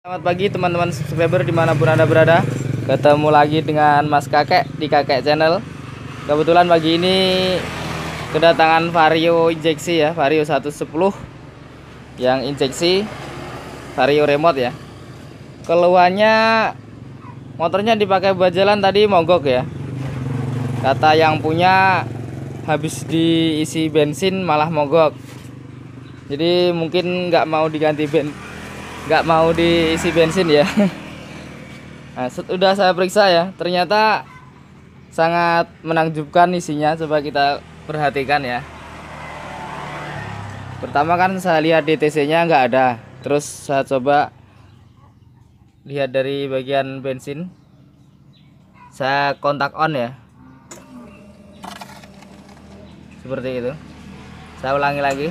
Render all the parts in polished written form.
Selamat pagi teman-teman subscriber dimanapun Anda berada. Ketemu lagi dengan Mas Kakek di Kakek Channel. Kebetulan pagi ini kedatangan Vario injeksi ya, Vario 110 yang injeksi, Vario remote ya. Keluhannya motornya dipakai buat jalan tadi mogok ya. Kata yang punya habis diisi bensin malah mogok. Jadi mungkin nggak mau diisi bensin ya. Nah, sudah saya periksa ya, ternyata sangat menakjubkan isinya. Coba kita perhatikan ya. Pertama kan saya lihat DTC nya nggak ada, terus saya coba lihat dari bagian bensin, saya kontak on ya, seperti itu. Saya ulangi lagi.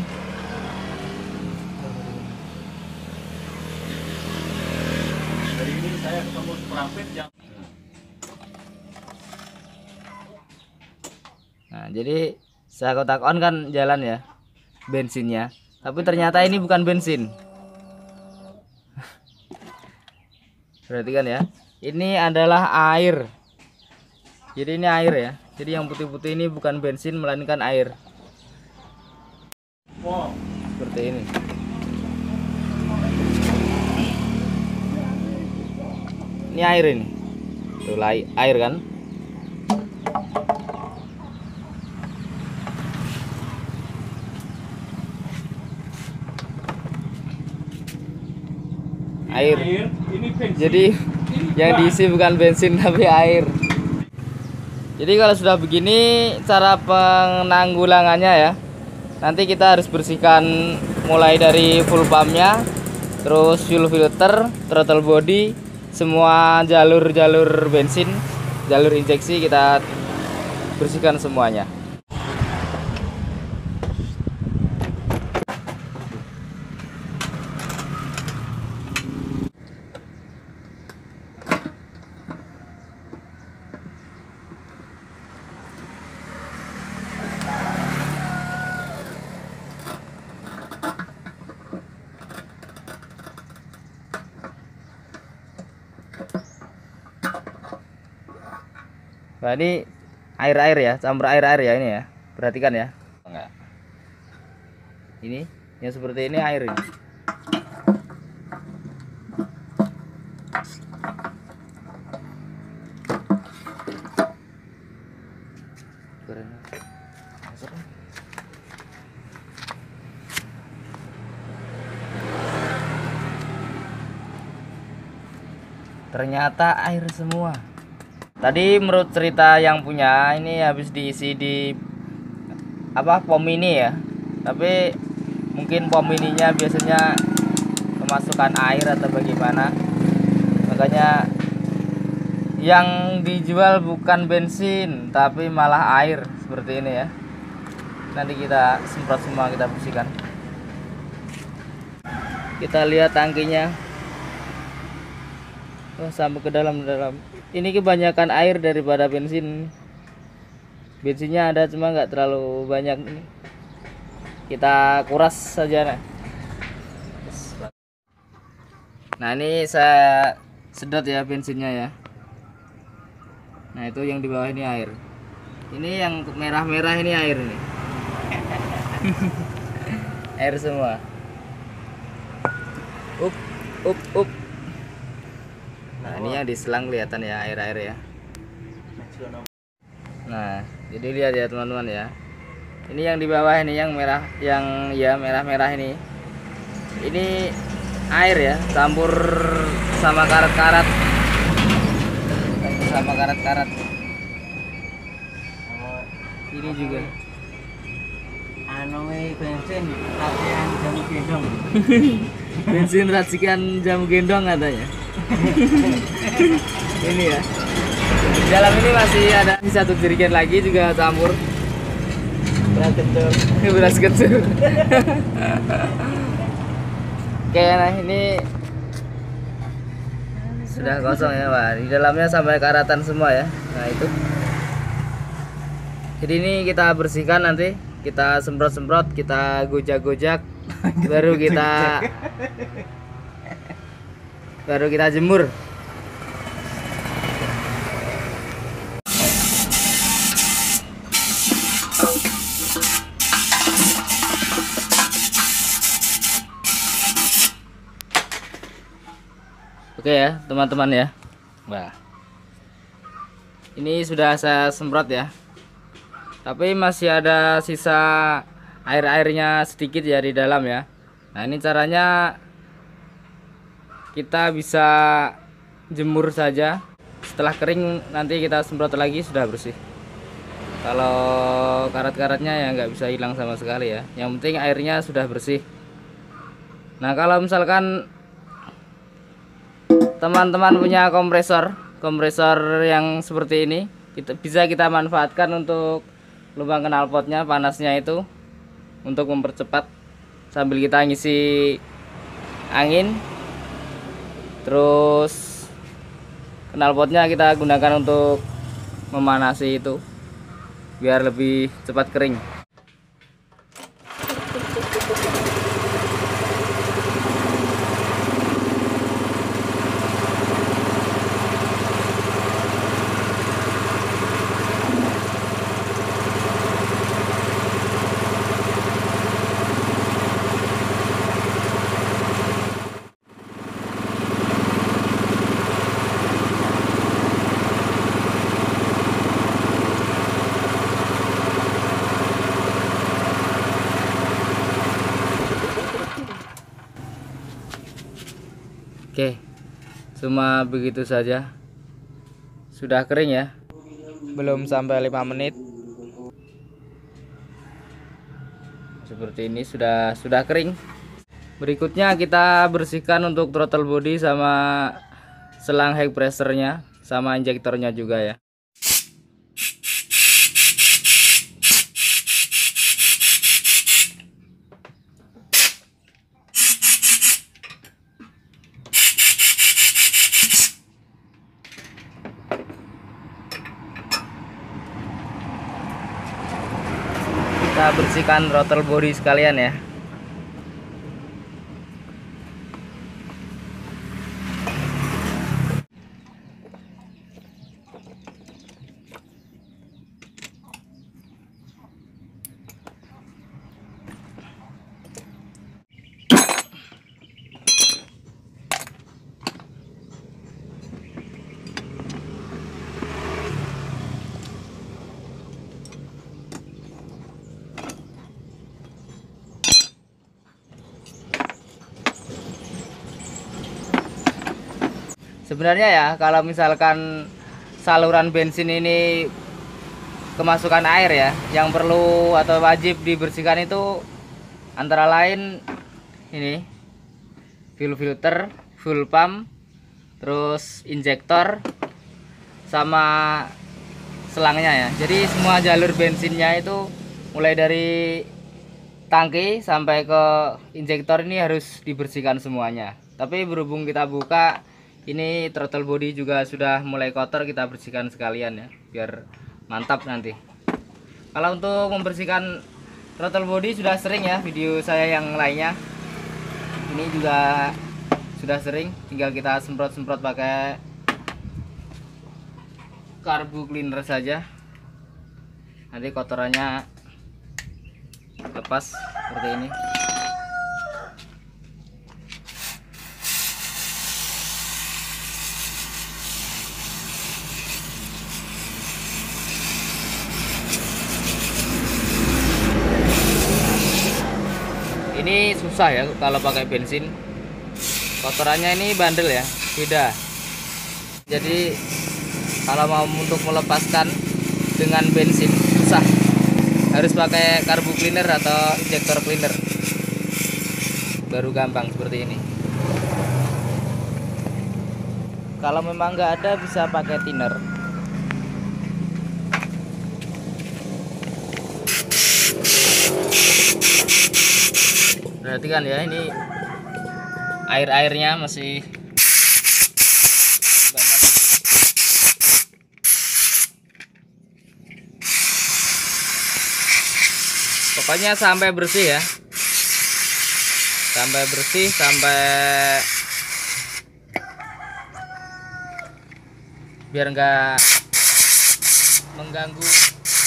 Saya ketemu perampit yang Nah, jadi saya kotak on kan jalan ya bensinnya, tapi ternyata ini bukan bensin. Perhatikan ya, ini adalah air. Jadi ini air ya. Jadi yang putih-putih ini bukan bensin melainkan air. Seperti ini. Ini air ini. Tuh, air kan? Air. ini bensin. Jadi yang diisi bukan bensin tapi air. Jadi kalau sudah begini cara penanggulangannya ya. Nanti kita harus bersihkan mulai dari full pumpnya, terus fuel filter, throttle body, semua jalur-jalur bensin, jalur injeksi kita bersihkan semuanya. Nah, ini air-air ya, campur air-air ya ini ya. Perhatikan ya. Enggak. Ini yang seperti ini air ini. Ternyata air semua. Tadi menurut cerita yang punya ini habis diisi di pom mini ya, tapi mungkin pom mininya biasanya kemasukan air atau bagaimana, makanya yang dijual bukan bensin tapi malah air seperti ini ya. Nanti kita semprot semua, kita bersihkan. Kita lihat tangkinya, sampai ke dalam. Ini kebanyakan air daripada bensin. Bensinnya ada cuma nggak terlalu banyak. Kita kuras saja. Nah ini saya sedot ya bensinnya ya. Nah itu yang di bawah ini air. Ini yang merah-merah ini air nih. Air semua. Up. Nah ini yang diselang kelihatan ya, air-air ya. Nah jadi lihat ya teman-teman ya, ini yang di bawah ini yang merah, yang ya merah-merah ini air ya, campur sama karat-karat, ini juga bensin racikan jamu gendong. bensin racikan jamu gendong katanya. Ini ya, di dalam ini masih ada satu jerigen lagi juga campur beras kencur. Oke, nah ini sudah kosong ya Pak, di dalamnya sampai karatan semua ya. Nah itu, jadi ini kita bersihkan, nanti kita semprot-semprot, kita gojak-gojak, baru kita baru kita jemur. Oke ya teman-teman ya. Wah, ini sudah saya semprot ya, tapi masih ada sisa air-airnya sedikit ya di dalam ya. Nah ini caranya, kita bisa jemur saja, setelah kering nanti kita semprot lagi, sudah bersih. Kalau karat-karatnya ya nggak bisa hilang sama sekali ya, yang penting airnya sudah bersih. Nah kalau misalkan teman-teman punya kompresor yang seperti ini, bisa kita manfaatkan untuk lubang knalpotnya, panasnya itu untuk mempercepat sambil kita ngisi angin. Terus knalpotnya kita gunakan untuk memanasi itu biar lebih cepat kering. Oke, cuma begitu saja. Sudah kering ya, belum sampai 5 menit. Seperti ini sudah kering. Berikutnya kita bersihkan untuk throttle body sama selang high pressure-nya sama injektornya juga ya. Kita bersihkan throttle body sekalian ya. Sebenarnya ya, kalau misalkan saluran bensin ini kemasukan air ya, yang perlu atau wajib dibersihkan itu antara lain ini fuel filter, fuel pump, terus injektor sama selangnya ya. Jadi semua jalur bensinnya itu mulai dari tangki sampai ke injektor ini harus dibersihkan semuanya. Tapi berhubung kita buka, ini throttle body juga sudah mulai kotor, kita bersihkan sekalian ya biar mantap nanti. Kalau untuk membersihkan throttle body sudah sering ya video saya yang lainnya. Ini juga sudah sering, tinggal kita semprot-semprot pakai carbu cleaner saja. Nanti kotorannya lepas seperti ini. Ini susah ya kalau pakai bensin, kotorannya ini bandel ya, beda. Jadi kalau mau untuk melepaskan dengan bensin susah, harus pakai carbu cleaner atau injektor cleaner, baru gampang seperti ini. Kalau memang nggak ada bisa pakai thinner. Perhatikan ya, ini air-airnya masih banyak. Pokoknya sampai bersih ya, sampai bersih, sampai biar nggak mengganggu.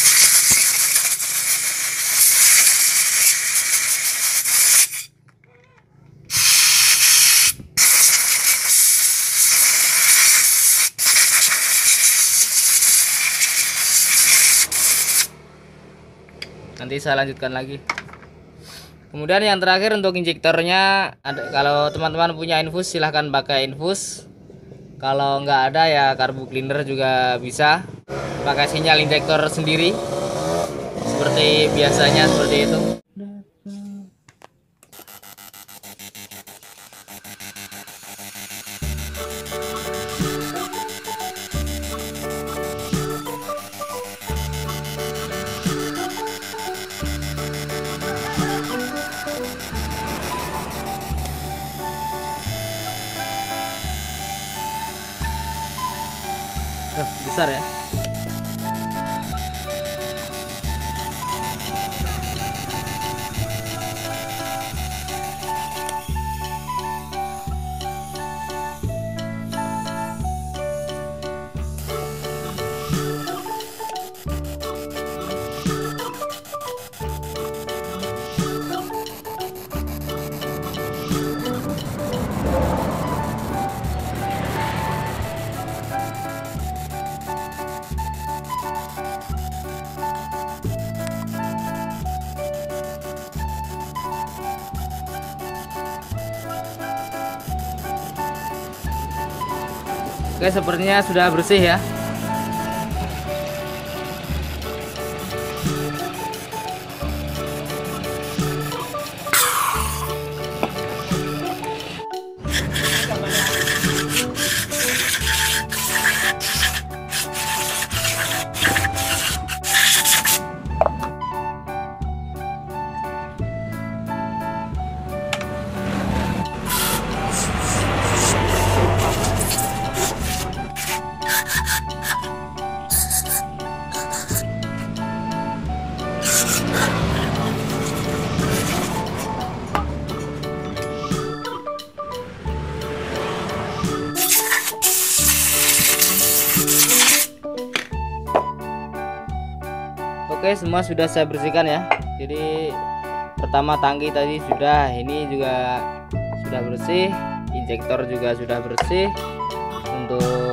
Nanti saya lanjutkan lagi. Kemudian yang terakhir untuk injektornya, kalau teman-teman punya infus silahkan pakai infus. Kalau nggak ada ya karbu cleaner juga bisa. Pakai sinyal injektor sendiri seperti biasanya, seperti itu. Besar ya. Oke, sepertinya sudah bersih ya. Oke, semua sudah saya bersihkan ya. Jadi pertama tangki tadi sudah, ini juga sudah bersih, injektor juga sudah bersih, untuk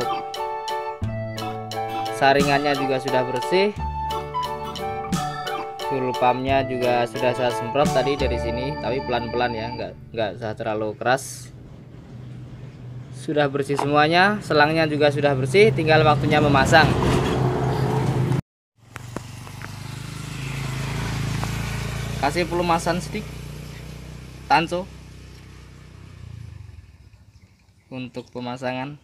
saringannya juga sudah bersih, fuel pumpnya juga sudah saya semprot tadi dari sini, tapi pelan-pelan ya, nggak usah terlalu keras. Sudah bersih semuanya, selangnya juga sudah bersih, tinggal waktunya memasang. Kasih pelumasan sedikit tanso untuk pemasangan.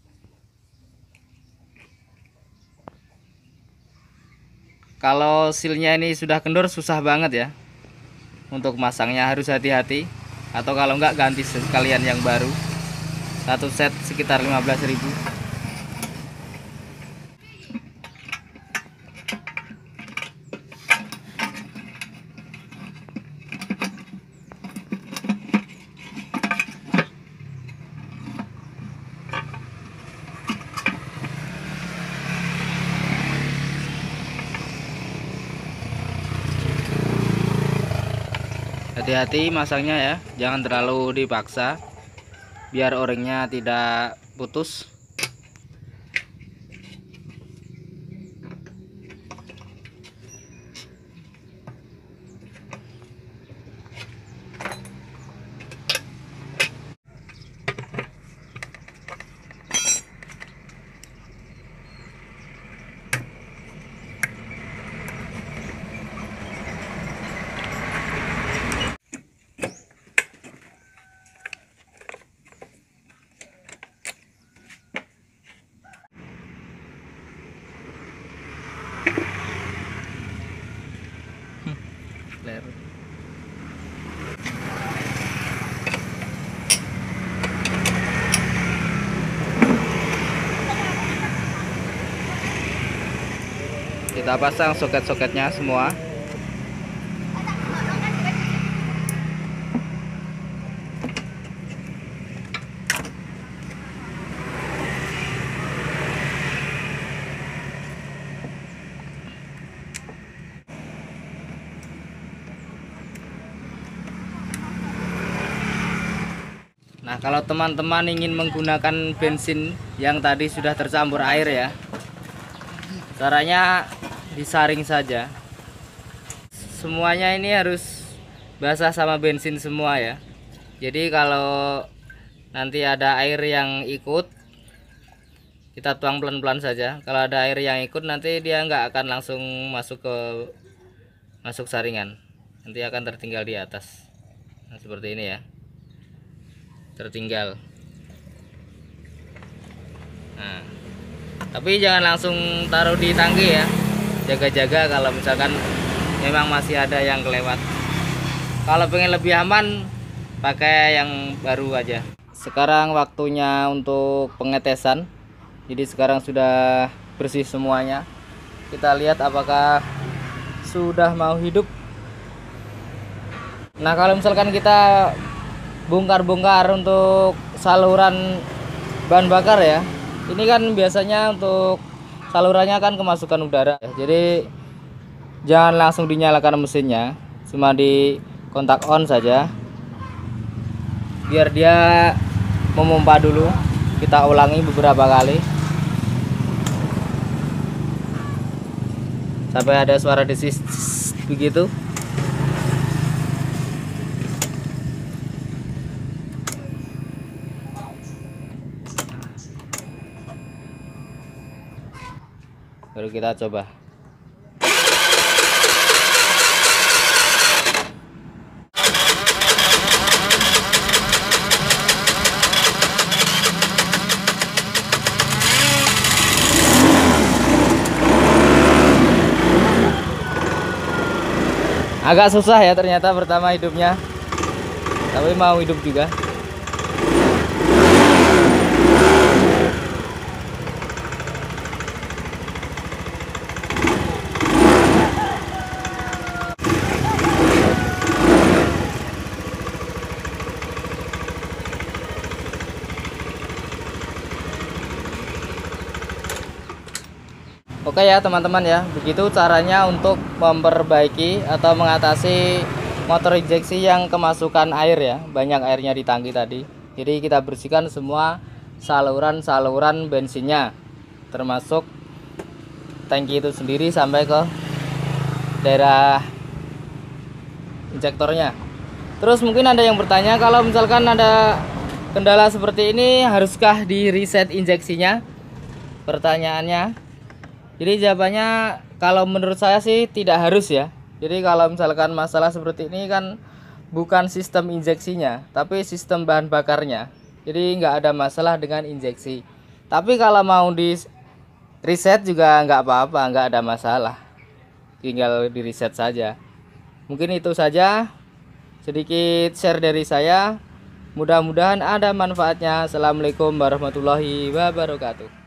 Kalau silnya ini sudah kendor susah banget ya untuk masangnya, harus hati-hati, atau kalau enggak ganti sekalian yang baru. Satu set sekitar 15.000. Hati-hati masangnya ya, jangan terlalu dipaksa biar o-ringnya tidak putus. Kita pasang soket-soketnya semua. Nah, kalau teman-teman ingin menggunakan bensin yang tadi sudah tercampur air ya, caranya disaring saja. Semuanya ini harus basah sama bensin semua ya. Jadi kalau nanti ada air yang ikut, kita tuang pelan-pelan saja. Kalau ada air yang ikut, nanti dia nggak akan langsung masuk saringan, nanti akan tertinggal di atas. Nah, seperti ini ya, tertinggal. Nah, tapi jangan langsung taruh di tangki ya, jaga-jaga kalau misalkan memang masih ada yang kelewat. Kalau pengen lebih aman, pakai yang baru aja. Sekarang waktunya untuk pengetesan. Jadi sekarang sudah bersih semuanya. Kita lihat apakah sudah mau hidup. Nah, kalau misalkan kita bongkar-bongkar untuk saluran bahan bakar ya, ini kan biasanya untuk salurannya kan kemasukan udara. Jadi jangan langsung dinyalakan mesinnya, cuma di kontak on saja, biar dia memompa dulu. Kita ulangi beberapa kali sampai ada suara desis begitu. Baru kita coba. Agak susah ya ternyata pertama hidupnya, tapi mau hidup juga. Oke ya teman-teman ya, begitu caranya untuk memperbaiki atau mengatasi motor injeksi yang kemasukan air ya, banyak airnya di tangki tadi. Jadi kita bersihkan semua saluran-saluran bensinnya, termasuk tangki itu sendiri sampai ke daerah injektornya. Terus mungkin ada yang bertanya, kalau misalkan ada kendala seperti ini, haruskah di reset injeksinya? Pertanyaannya. Jadi jawabannya, kalau menurut saya sih tidak harus ya. Jadi kalau misalkan masalah seperti ini kan bukan sistem injeksinya, tapi sistem bahan bakarnya. Jadi nggak ada masalah dengan injeksi. Tapi kalau mau di reset juga nggak apa-apa, nggak ada masalah. Tinggal di reset saja. Mungkin itu saja sedikit share dari saya. Mudah-mudahan ada manfaatnya. Assalamualaikum warahmatullahi wabarakatuh.